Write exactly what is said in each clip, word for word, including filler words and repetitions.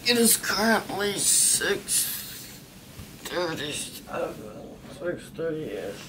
It is currently six thirty. six thirty-ish.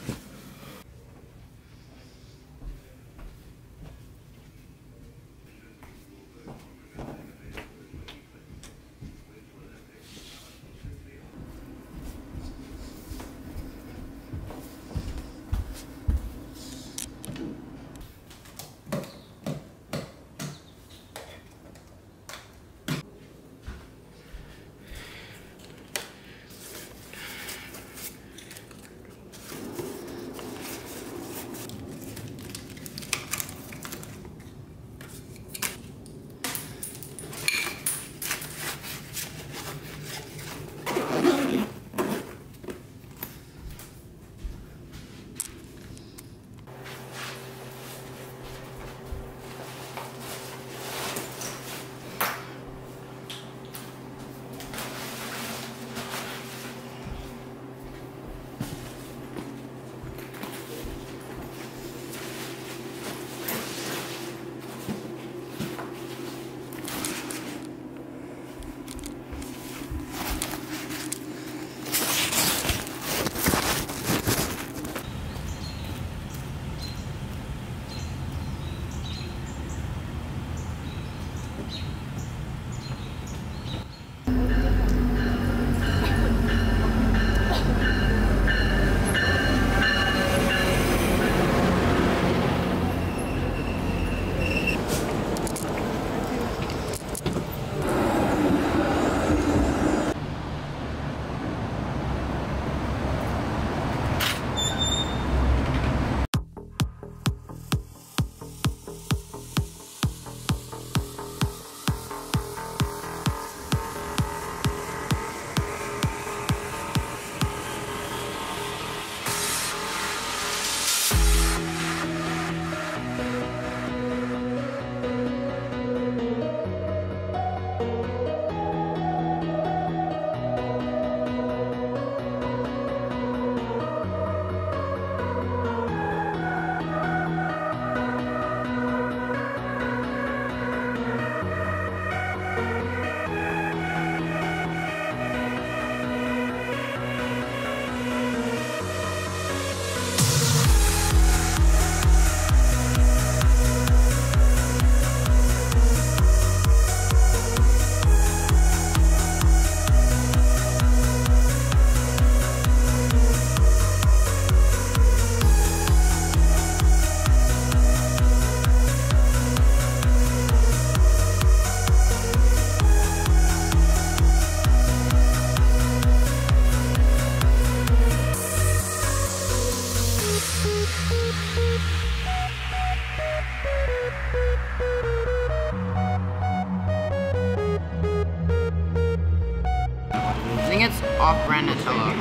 I think it's off-brand Nutella.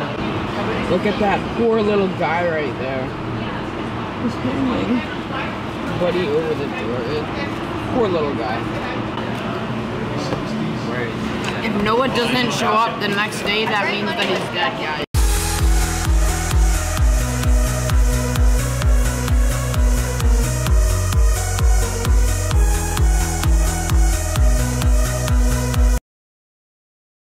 Look at that poor little guy right there. He's hanging. Buddy over the door. Poor little guy. If Noah doesn't show up the next day, that means that he's dead, guys.